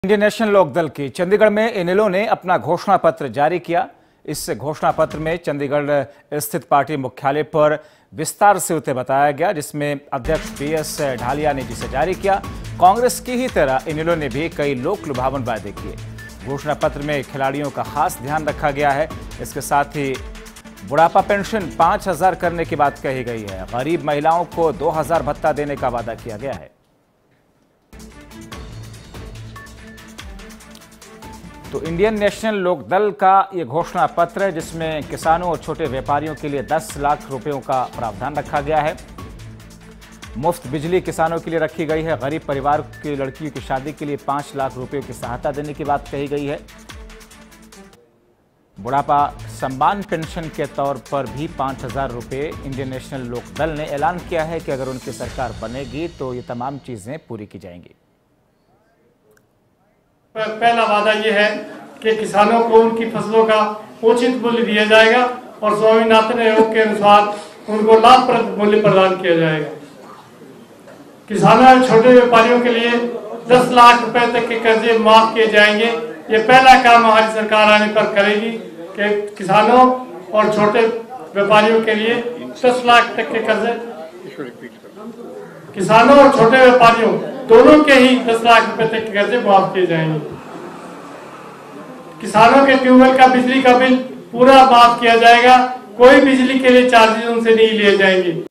Indian national Lokdal की चंडीगढ़ में इनेलो ने अपना घोषणा पत्र जारी किया। इस घोषणा पत्र में चंडीगढ़ स्थित पार्टी मुख्यालय पर विस्तार से उसे बताया गया, जिसमें अध्यक्ष बीएस ढालिया ने जिसे जारी किया। कांग्रेस की ही तरह इनेलो ने भी कई लोक लुभावन वादे किए। घोषणा पत्र में खिलाड़ियों का खास ध्यान रखा गया है। इसके साथ ही बुढ़ापा पेंशन 5,000 करने की बात कही गई है। गरीब महिलाओं को 2,000 भत्ता देने का वादा किया गया है। तो इंडियन नेशनल लोकदल का ये घोषणा पत्र है, जिसमें किसानों और छोटे व्यापारियों के लिए 10 लाख रुपयों का प्रावधान रखा गया है। मुफ्त बिजली किसानों के लिए रखी गई है। गरीब परिवार की लड़कियों की शादी के लिए 5 लाख रुपयों की सहायता देने की बात कही गई है। बुढ़ापा सम्मान पेंशन के तौर पर भी 5,000 रुपये इंडियन नेशनल लोकदल ने ऐलान किया है कि अगर उनकी सरकार बनेगी तो ये तमाम चीजें पूरी की जाएंगी। पहला वादा यह है कि किसानों को उनकी फसलों का उचित मूल्य दिया जाएगा और स्वामीनाथन आयोग के अनुसार उनको लाभप्रद मूल्य प्रदान किया जाएगा। किसानों और छोटे व्यापारियों के लिए 10 लाख रुपए तक के कर्जे माफ किए जाएंगे। ये पहला काम हमारी सरकार आने पर करेगी कि किसानों और छोटे व्यापारियों के लिए 10 लाख तक के कर्जे, किसानों और छोटे व्यापारियों दोनों के ही 10 लाख रुपए तक के कर्जे माफ किए जाएंगे। किसानों के ट्यूबवेल का बिजली का बिल पूरा माफ किया जाएगा। कोई बिजली के लिए चार्जेस उनसे नहीं लिए जाएंगे।